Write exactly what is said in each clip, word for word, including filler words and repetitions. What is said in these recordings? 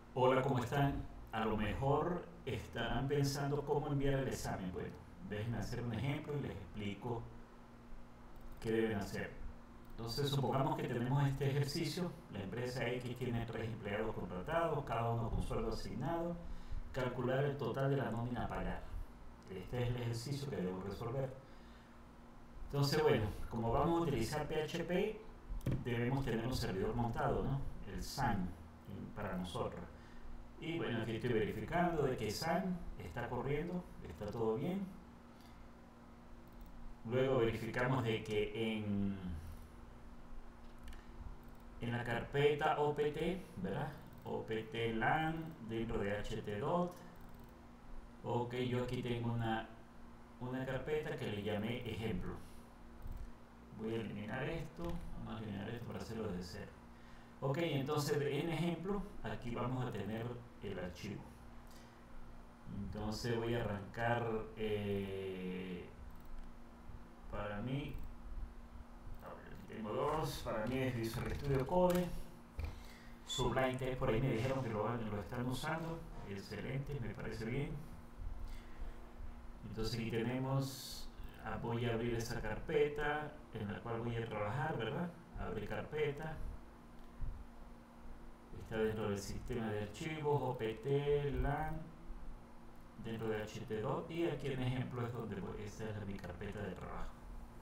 Hola, ¿cómo están? A lo mejor estarán pensando cómo enviar el examen. Bueno, déjenme hacer un ejemplo y les explico qué deben hacer. Entonces, supongamos que tenemos este ejercicio. La empresa X tiene tres empleados contratados, cada uno con sueldo asignado. Calcular el total de la nómina a pagar. Este es el ejercicio que debo resolver. Entonces, bueno, como vamos a utilizar P H P, debemos tener un servidor montado, ¿no? El S A N para nosotros. Y bueno, aquí estoy verificando de que S A N está corriendo, está todo bien. Luego verificamos de que en, en la carpeta O P T, ¿verdad? O P T LAN dentro de H T dot. Ok, yo aquí tengo una, una carpeta que le llamé ejemplo. Voy a eliminar esto, vamos a eliminar esto para hacerlo desde cero. Ok, entonces en ejemplo, aquí vamos a tener el archivo. Entonces voy a arrancar eh, para mí, aquí tengo dos, para mí es Visual Studio Code, Sublime Text, por ahí me dijeron que lo, lo están usando, excelente, me parece bien. Entonces aquí tenemos, ah, voy a abrir esa carpeta en la cual voy a trabajar, ¿verdad? Abre carpeta, está dentro del sistema de archivos, O P T, LAN, dentro de H T dot, y aquí en ejemplo es donde voy, esta es mi carpeta de trabajo.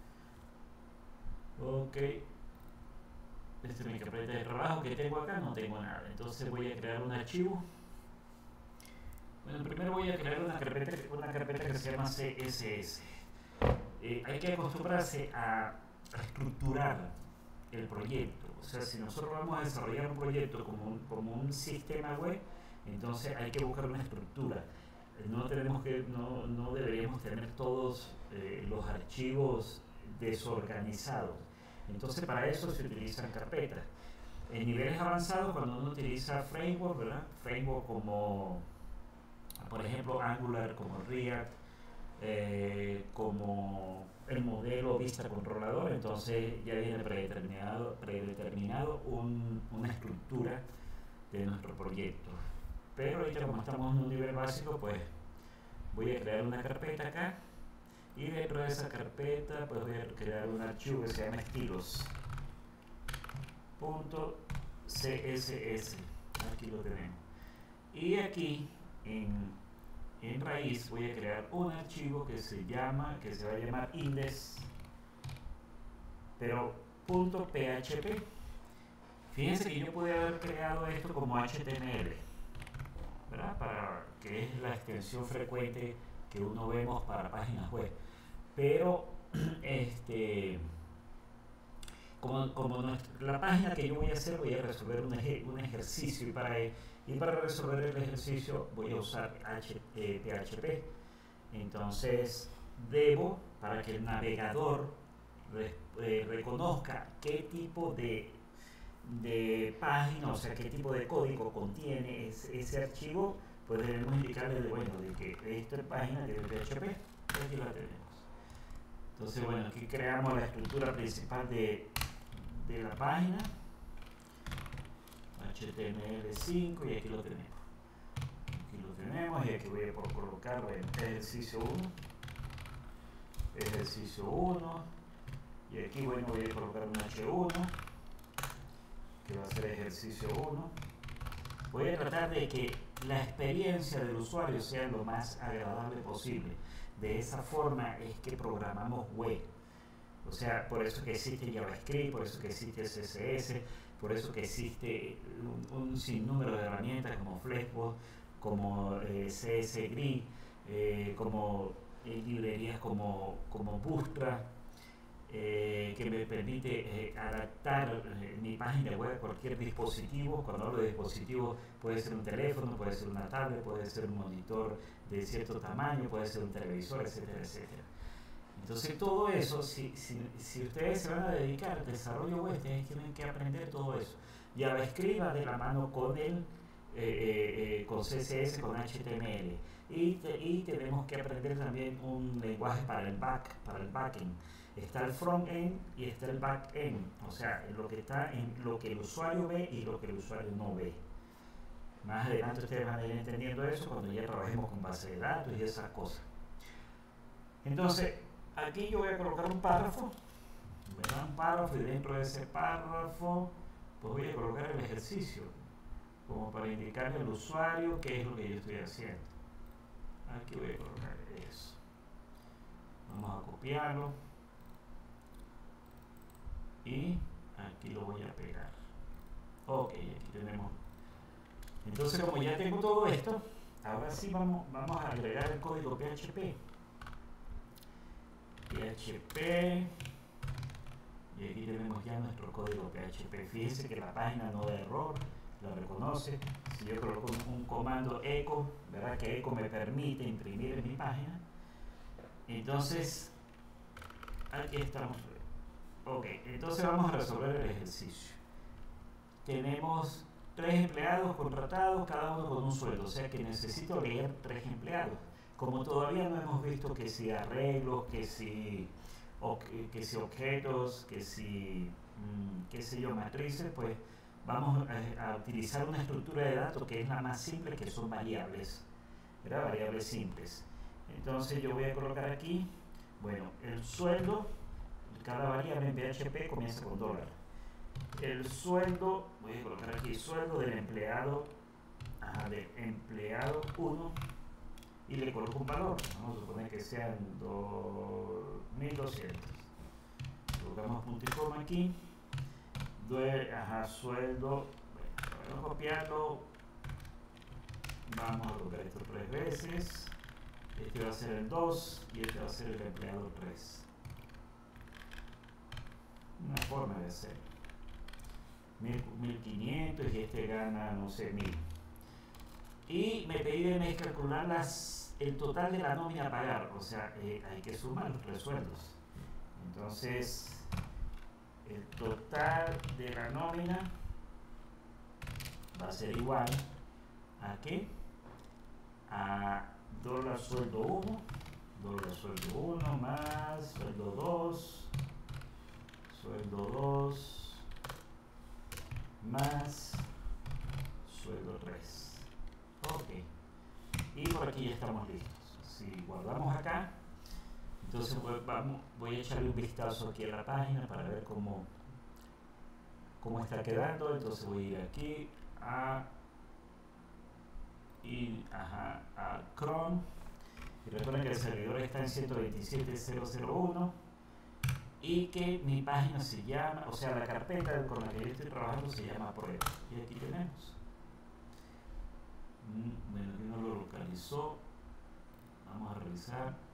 Ok, esta es mi carpeta de trabajo que tengo acá, no tengo nada. Entonces voy a crear un archivo. Bueno, primero voy a crear una carpeta, una carpeta que se llama C S S. Eh, hay que acostumbrarse a, a estructurar el proyecto. O sea, si nosotros vamos a desarrollar un proyecto como un, como un sistema web, entonces hay que buscar una estructura. No, tenemos que, no, no deberíamos tener todos eh, los archivos desorganizados. Entonces para eso se utilizan carpetas. En niveles avanzados, cuando uno utiliza framework, ¿verdad? Framework como, por ejemplo, Angular, como React, eh, como el modelo vista controlador, entonces ya viene predeterminado, predeterminado un, una estructura de nuestro proyecto. Pero ahorita como estamos en un nivel básico, pues voy a crear una carpeta acá y dentro de esa carpeta pues voy a crear un archivo que se llama estilos.css. Aquí lo tenemos. Y aquí en, en raíz voy a crear un archivo que se llama, que se va a llamar index, pero .php. Fíjense que yo pude haber creado esto como H T M L, ¿verdad? Para, que es la extensión frecuente que uno vemos para páginas web. Pero este, como, como nuestra, la página que yo voy a hacer, voy a resolver un, eje, un ejercicio y para, y para resolver el ejercicio voy a usar H, eh, P H P. Entonces debo, para que el navegador re, eh, reconozca qué tipo de, de página, o sea, qué tipo de código contiene ese, ese archivo, pues debemos indicarle de, bueno, de que esta página de P H P, aquí la tenemos. Entonces, bueno, aquí creamos la estructura principal de, de la página, H T M L cinco, y aquí lo tenemos. Aquí lo tenemos y aquí voy a colocar, bueno, ejercicio uno, ejercicio uno, y aquí, bueno, voy a colocar un H uno, que va a ser ejercicio uno. Voy a tratar de que la experiencia del usuario sea lo más agradable posible. De esa forma es que programamos web. O sea, por eso que existe JavaScript, por eso que existe C S S, por eso que existe un, un sinnúmero de herramientas como Flexbox, como eh, C S Grid, eh, como eh, librerías como, como Bootstrap, eh, que me permite eh, adaptar eh, mi página web a cualquier dispositivo. Cuando hablo de dispositivo, puede ser un teléfono, puede ser una tablet, puede ser un monitor de cierto tamaño, puede ser un televisor, etcétera, etcétera. Entonces todo eso, si, si, si ustedes se van a dedicar al desarrollo web, ustedes tienen que aprender todo eso. JavaScript va de la mano con el eh, eh, eh, con C S S, con H T M L, y, te, y tenemos que aprender también un lenguaje para el back, para el backend. Está el front-end y está el back-end, o sea, lo que está en lo que el usuario ve y lo que el usuario no ve. Más adelante ustedes van a ir entendiendo eso cuando ya trabajemos con base de datos y esas cosas. Entonces, aquí yo voy a colocar un párrafo, ¿verdad? Un párrafo, y dentro de ese párrafo pues voy a colocar el ejercicio como para indicarle al usuario qué es lo que yo estoy haciendo. Aquí voy a colocar eso. Vamos a copiarlo y aquí lo voy a pegar. Ok, aquí tenemos. Entonces, como ya tengo todo esto, ahora sí vamos, vamos a agregar el código P H P. P H P. Y aquí tenemos ya nuestro código P H P. Fíjense que la página no da error, lo reconoce. Si yo coloco un, un comando echo, ¿verdad? Que echo me permite imprimir en mi página. Entonces, aquí estamos. Ok, entonces vamos a resolver el ejercicio. Tenemos tres empleados contratados, cada uno con un sueldo, o sea que necesito leer tres empleados. Como todavía no hemos visto que si arreglos, que si, o, que si objetos, que si, mmm, qué sé yo, matrices, pues vamos a, a utilizar una estructura de datos que es la más simple, que son variables, ¿verdad? Variables simples. Entonces yo voy a colocar aquí, bueno, el sueldo, cada variable en P H P comienza con dólar. El sueldo, voy a colocar aquí sueldo del empleado, ajá, de empleado uno, y le coloco un valor, vamos a suponer que sean dos mil doscientos. Colocamos punto y coma aquí, Due, ajá, sueldo, bueno, vamos a copiarlo, vamos a colocar esto tres veces, este va a ser el dos y este va a ser el empleado tres. Una forma de hacer. mil quinientos y este gana, no sé, mil. Y me piden calcular las, el total de la nómina a pagar, o sea, eh, hay que sumar los tres sueldos. Entonces, el total de la nómina va a ser igual a ¿qué? A dólar sueldo uno, dólar sueldo uno más sueldo dos, sueldo dos más sueldo tres. Ok, y por aquí ya estamos listos. Si guardamos acá, entonces pues vamos, voy a echarle un vistazo aquí a la página para ver cómo, cómo está quedando. Entonces voy a ir aquí a, y, ajá, a Chrome, y recuerden que el servidor está en ciento veintisiete punto cero punto uno y que mi página se llama, o sea, la carpeta con la que yo estoy trabajando se llama prueba. Y aquí tenemos. Bueno, aquí no lo localizó. Vamos a revisar.